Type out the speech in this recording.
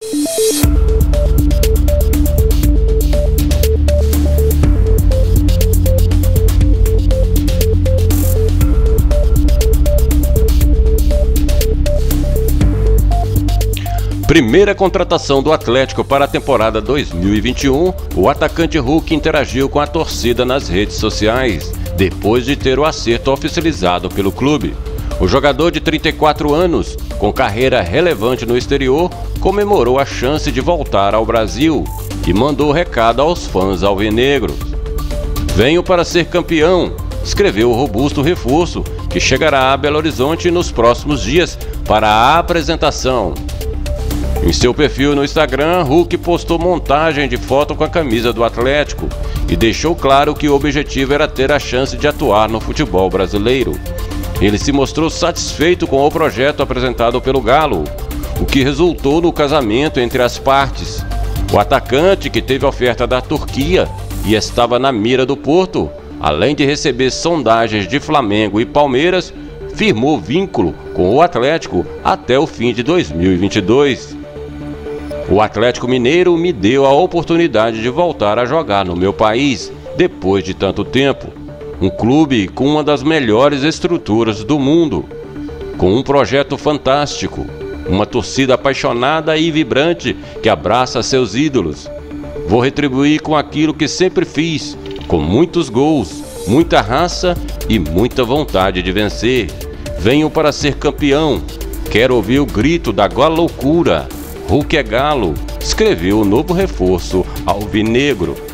Primeira contratação do Atlético para a temporada 2021, o atacante Hulk interagiu com a torcida nas redes sociais, depois de ter o acerto oficializado pelo clube. O jogador de 34 anos, com carreira relevante no exterior, comemorou a chance de voltar ao Brasil e mandou recado aos fãs alvinegros. "Venho para ser campeão", escreveu o robusto reforço, que chegará a Belo Horizonte nos próximos dias para a apresentação. Em seu perfil no Instagram, Hulk postou montagem de foto com a camisa do Atlético e deixou claro que o objetivo era ter a chance de atuar no futebol brasileiro. Ele se mostrou satisfeito com o projeto apresentado pelo Galo, o que resultou no casamento entre as partes. O atacante, que teve oferta da Turquia e estava na mira do Porto, além de receber sondagens de Flamengo e Palmeiras, firmou vínculo com o Atlético até o fim de 2022. "O Atlético Mineiro me deu a oportunidade de voltar a jogar no meu país, depois de tanto tempo. Um clube com uma das melhores estruturas do mundo, com um projeto fantástico, uma torcida apaixonada e vibrante que abraça seus ídolos. Vou retribuir com aquilo que sempre fiz, com muitos gols, muita raça e muita vontade de vencer. Venho para ser campeão. Quero ouvir o grito da loucura. Hulk é Galo", escreveu o novo reforço alvinegro.